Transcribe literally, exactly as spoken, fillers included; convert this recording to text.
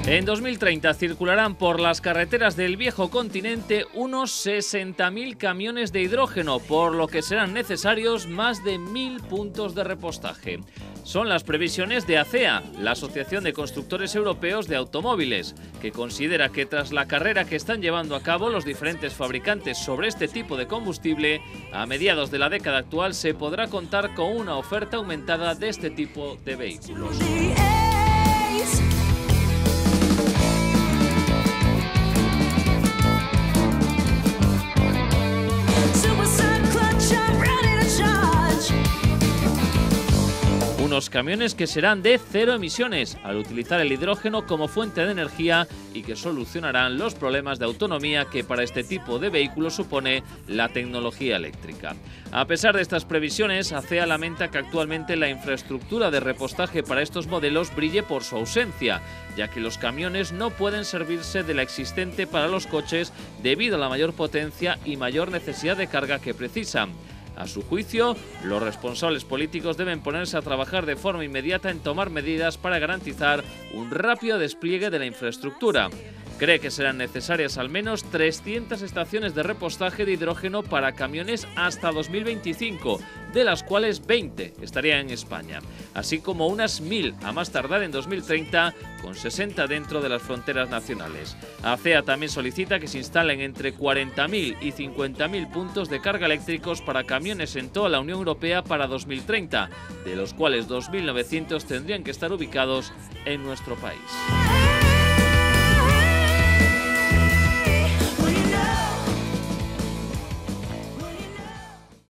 En dos mil treinta circularán por las carreteras del viejo continente unos sesenta mil camiones de hidrógeno, por lo que serán necesarios más de mil puntos de repostaje. Son las previsiones de A C E A, la Asociación de Constructores Europeos de Automóviles, que considera que tras la carrera que están llevando a cabo los diferentes fabricantes sobre este tipo de combustible, a mediados de la década actual se podrá contar con una oferta aumentada de este tipo de vehículos. Unos camiones que serán de cero emisiones al utilizar el hidrógeno como fuente de energía y que solucionarán los problemas de autonomía que para este tipo de vehículos supone la tecnología eléctrica. A pesar de estas previsiones, A C E A lamenta que actualmente la infraestructura de repostaje para estos modelos brille por su ausencia, ya que los camiones no pueden servirse de la existente para los coches debido a la mayor potencia y mayor necesidad de carga que precisan. A su juicio, los responsables políticos deben ponerse a trabajar de forma inmediata en tomar medidas para garantizar un rápido despliegue de la infraestructura. Cree que serán necesarias al menos trescientas estaciones de repostaje de hidrógeno para camiones hasta dos mil veinticinco, de las cuales veinte estarían en España, así como unas mil a más tardar en dos mil treinta, con sesenta dentro de las fronteras nacionales. A C E A también solicita que se instalen entre cuarenta mil y cincuenta mil puntos de carga eléctricos para camiones en toda la Unión Europea para dos mil treinta, de los cuales dos mil novecientos tendrían que estar ubicados en nuestro país.